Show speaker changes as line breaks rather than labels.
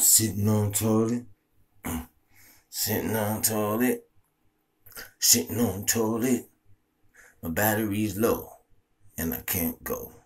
Sitting on toilet, sitting on toilet, sitting on toilet. My battery's low and I can't go.